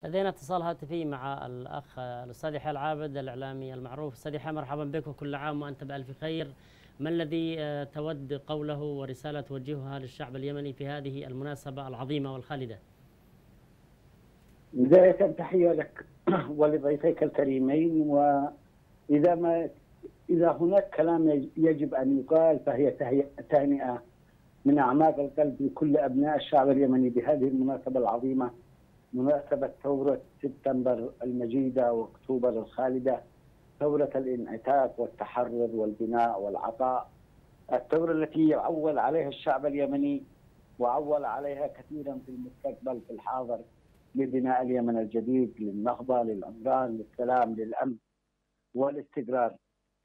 لدينا اتصال هاتفي مع الأخ الأستاذ يحيى العابد الإعلامي المعروف. أستاذ يحيى، مرحبا بك وكل عام وأنت بألف خير. ما الذي تود قوله ورسالة توجهها للشعب اليمني في هذه المناسبة العظيمة والخالدة؟ بداية تحية لك ولضيفيك الكريمين. إذا هناك كلام يجب أن يقال فهي تهنئة من أعماق القلب لكل أبناء الشعب اليمني بهذه المناسبة العظيمة، مناسبة ثورة سبتمبر المجيدة وأكتوبر الخالدة، ثورة الانعتاق والتحرر والبناء والعطاء، الثورة التي يعول عليها الشعب اليمني وعول عليها كثيرا في المستقبل في الحاضر لبناء اليمن الجديد، للنهضة، للعمران، للسلام، للأمن والاستقرار.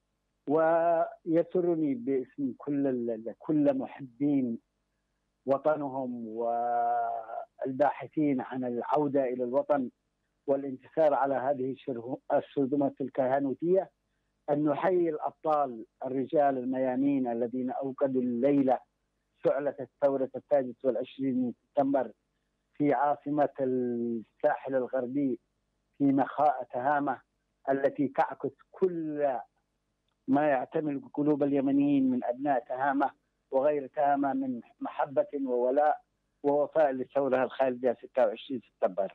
ويسرني باسم كل محبين وطنهم والباحثين عن العودة إلى الوطن والانتصار على هذه الشرذمة الكهنوتية أن نحيي الأبطال الرجال الميامين الذين أوقدوا الليلة شعلة الثورة 23 من سبتمبر في عاصمة الساحل الغربي في مخاء تهامة التي تعكس كل ما يعتمل قلوب اليمنيين من أبناء تهامة وغير تهامة من محبة وولاء ووفاء للثورة الخالدة 26 سبتمبر.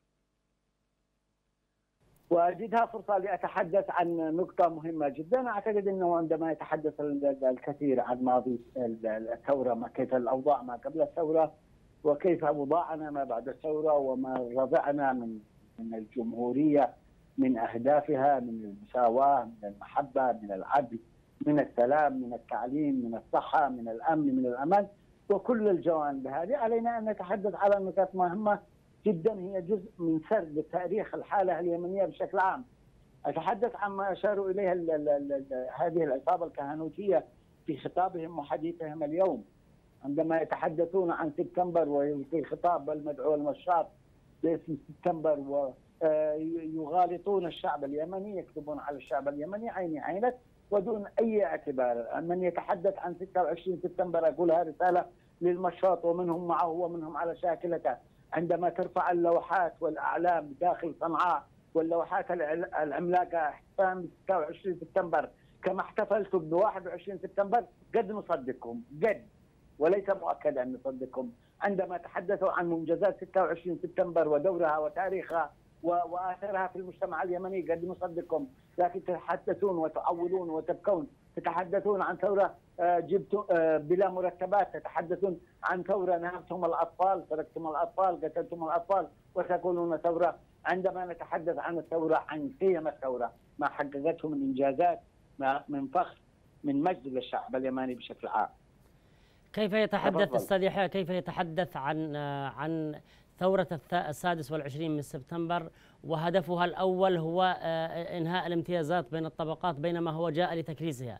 وأجدها فرصة لأتحدث عن نقطة مهمة جدا. أعتقد أنه عندما يتحدث الكثير عن ماضي الثورة، كيف الأوضاع ما قبل الثورة وكيف وضعنا ما بعد الثورة وما رضعنا من الجمهورية، من أهدافها، من المساواة، من المحبة، من العدل، من السلام، من التعليم، من الصحة، من الأمن، من الأمان، وكل الجوانب هذه علينا أن نتحدث على نقاط مهمة جدا هي جزء من سرد تاريخ الحالة اليمنية بشكل عام. أتحدث عما أشاروا إليه هذه العصابة الكهنوتية في خطابهم وحديثهم اليوم، عندما يتحدثون عن سبتمبر وفي خطاب المدعو المشاط باسم سبتمبر ويغالطون الشعب اليمني، يكتبون على الشعب اليمني عيني عينك ودون أي اعتبار. من يتحدث عن 26 سبتمبر أقولها رسالة للمشاط ومنهم معه ومنهم على شاكلته، عندما ترفع اللوحات والأعلام داخل صنعاء واللوحات العملاقة احتفال 26 سبتمبر كما احتفلتم ب 21 سبتمبر قد نصدقكم، قد وليس مؤكد أن نصدقكم. عندما تحدثوا عن منجزات 26 سبتمبر ودورها وتاريخها وآثارها في المجتمع اليمني قد نصدقكم، لكن تتحدثون وتعولون وتبكون، تتحدثون عن ثورة جبتم بلا مرتبات، تتحدثون عن ثورة نهبتم الأطفال، تركتم الأطفال، قتلتم الأطفال وتقولون ثورة. عندما نتحدث عن الثورة، عن قيم الثورة، ما حققته من إنجازات، من فخر، من مجد للشعب اليمني بشكل عام. كيف يتحدث أستاذ يحيى، كيف يتحدث عن ثورة 26 من سبتمبر وهدفها الأول هو إنهاء الامتيازات بين الطبقات بينما هو جاء لتكريسها؟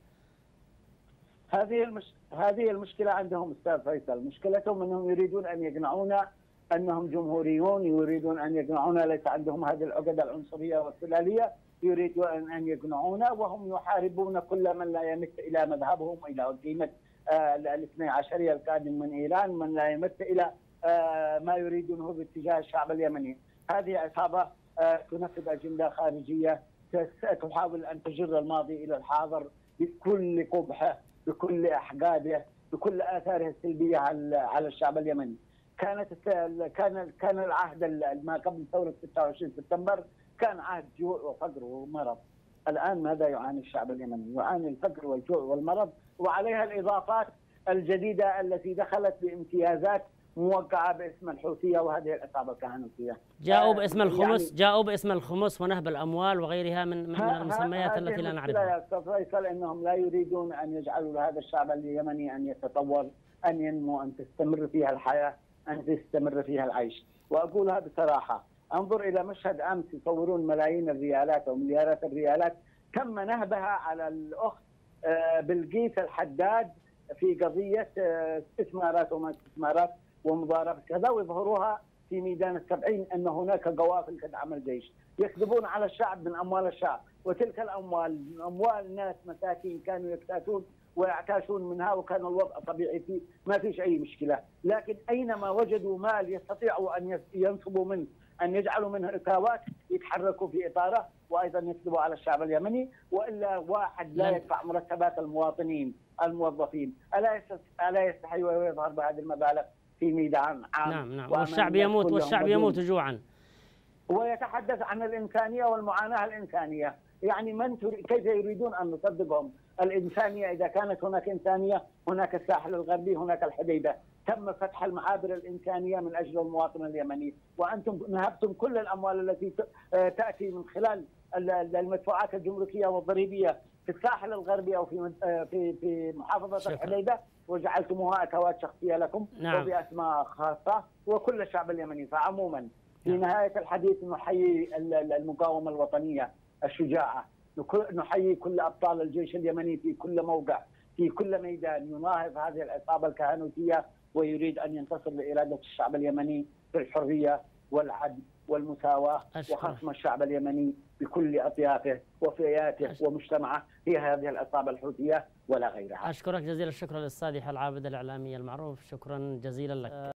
هذه المشكلة عندهم أستاذ فيصل، مشكلتهم أنهم يريدون أن يقنعونا أنهم جمهوريون، يريدون أن يقنعونا ليس عندهم هذه العقد العنصرية والسلالية، يريدون أن يقنعونا وهم يحاربون كل من لا يمت إلى مذهبهم إلى قيمة الاثني عشرية القادم من إيران، من لا يمت إلى ما يريدونه باتجاه الشعب اليمني. هذه عصابة تنفذ أجندة خارجية تحاول أن تجر الماضي إلى الحاضر بكل قبحه، بكل أحقاده، بكل آثاره السلبية على الشعب اليمني. كان العهد ما قبل ثورة 26 سبتمبر كان عهد جوع وفقر ومرض. الآن ماذا يعاني الشعب اليمني؟ يعاني الفقر والجوع والمرض، وعليها الإضافات الجديدة التي دخلت بامتيازات موقعة باسم الحوثية وهذه العصابة الكهنوتية. جاءوا باسم الخمس، يعني جاءوا باسم الخمس ونهب الأموال وغيرها من المسميات التي لا نعرفها. يا أستاذ فيصل أنهم لا يريدون أن يجعلوا هذا الشعب اليمني أن يتطور، أن ينمو، أن تستمر فيها الحياة، أن تستمر فيها العيش. وأقولها بصراحة، انظر إلى مشهد أمس يصورون ملايين الريالات أو مليارات الريالات تم نهبها على الأخت بلقيس الحداد في قضية استثمارات وما استثمارات ومضاربة كذا، ويظهروها في ميدان السبعين أن هناك قوافل تدعم الجيش. يكذبون على الشعب من أموال الشعب، وتلك الأموال من أموال ناس مساكين كانوا يكتاتون ويعتاشون منها، وكان الوضع طبيعي فيه ما فيش أي مشكلة. لكن أينما وجدوا مال يستطيعوا أن ينصبوا منه أن يجعلوا منه إكاوات يتحركوا في إطاره وأيضا يكذبوا على الشعب اليمني، وإلا واحد لا يدفع مرتبات المواطنين الموظفين ألا يستحي ويظهر بهذه المبالغ في ميدان عام؟ نعم والشعب يموت جوعا. ويتحدث عن الإنسانية والمعاناة الإنسانية، يعني كيف يريدون أن نصدقهم الإنسانية إذا كانت هناك إنسانية؟ هناك الساحل الغربي، هناك الحديدة، تم فتح المعابر الإنسانية من أجل المواطن اليمني، وأنتم نهبتم كل الأموال التي تأتي من خلال المدفوعات الجمركية والضريبية في الساحل الغربي أو في محافظة الحديدة، وجعلتموها أكواد شخصية لكم وبأسماء خاصة وكل الشعب اليمني. فعموما في نهاية الحديث نحيي المقاومة الوطنية الشجاعة، نحيي كل أبطال الجيش اليمني في كل موقع في كل ميدان يناهض هذه العصابة الكهنوتية ويريد أن ينتصر لإرادة الشعب اليمني بالحرية والعدل والمساواة وخصم الشعب اليمني بكل أطيافه وفئاته ومجتمعه هي هذه العصابة الحوثية ولا غيرها. أشكرك جزيل الشكر للأستاذ يحيى العابد الإعلامي المعروف، شكرا جزيلا لك.